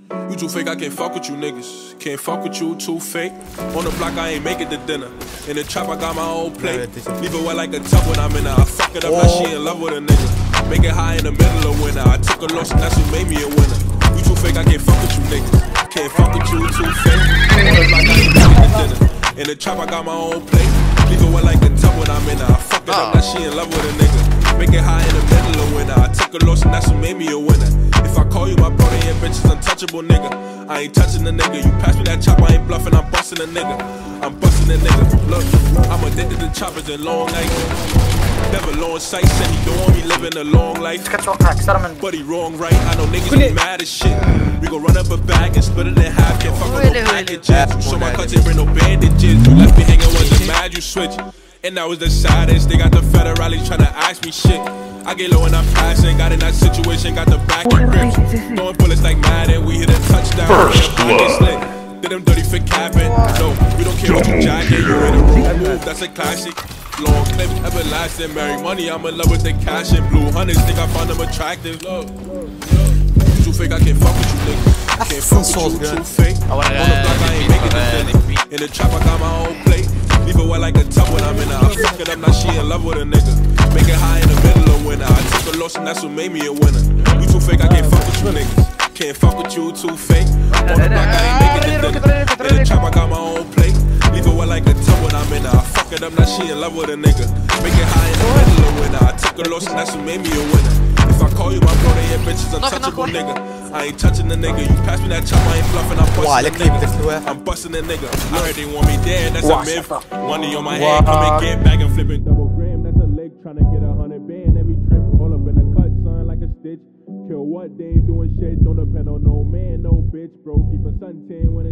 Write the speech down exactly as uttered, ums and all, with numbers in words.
You too fake, I can't fuck with you niggas. Can't fuck with you, too fake. On the block, I ain't make it to dinner. In the trap, I got my own plate. Leave it wet like a tub when I'm in her. I fuck it up like she in love with a nigga. Make it high in the middle of winter. I took a loss and that's what made me a winner. You too fake, I can't fuck with you niggas. Can't fuck with you, too fake. On the block, I ain't make it to dinner. In the trap, I got my own plate. Leave it wet like a tub when I'm in her. I fuck it up like she in love with a nigga. Make it high in the middle of winter. I took a loss and that's what made me a winner. If I call you my brother, your bitch is untouchable, nigga. I ain't touching the nigga. You pass me that chop, I ain't bluffing, I'm busting a nigga. I'm busting a nigga. Look, I'm addicted to choppers and long nights. Never long sight, said he don't want me living a long life. But he wrong, right? I know niggas be mad as shit. We gon' run up a bag and split it in half. Can't fuck with no packages. You show my cousin bring no bandages. You left me hanging, wasn't mad, you switch. And that was the saddest. They got the federales tryna ask me shit. I get low and I'm passing. Got in that situation, got the back and grips. Throwing bullets like Madden. We hit a touchdown. First blood. Did them dirty for capping. No, we don't care what you jacking. You in a wrong move, that's a classic. Long clip, everlasting. Marry money, I'm in love with the cash and blue hunters. Think I found them attractive. Look, you too fake, I can't fuck with you, nigga. Can't fuck with you, too fake. On the block, I ain't making this dinner. In the trap, I got my own plate. Leave it wet like a tub when I'm in her. I fuck it up, now she in love with a nigga. Make it high in the middle of winter. I took a loss and that's what made me a winner. You too fake, I can't fuck with you niggas. Can't fuck with you, too fake. On the block, I ain't making this dinner. In the trap, I got my own plate. Leave it wet like a tub when I'm in her. I fuck it up, now she in love with a nigga. Make it high in the middle of winter. I took a loss and that's what made me a winner. If I call you my brother, your bitch is untouchable, nigga. I ain't touching the nigga. You pass me that chop, I ain't bluffing, I'm busting the nigga. I'm busting the nigga. I heard they want me dead, that's a myth. Money on my head, come and get back and flip it. Double gram, that's a leg, tryna get a hundred band every trip. All up in a cut, son, like a stitch. Kill what, they ain't doing shit. Don't depend on no man, no bitch, bro. Keep a suntan when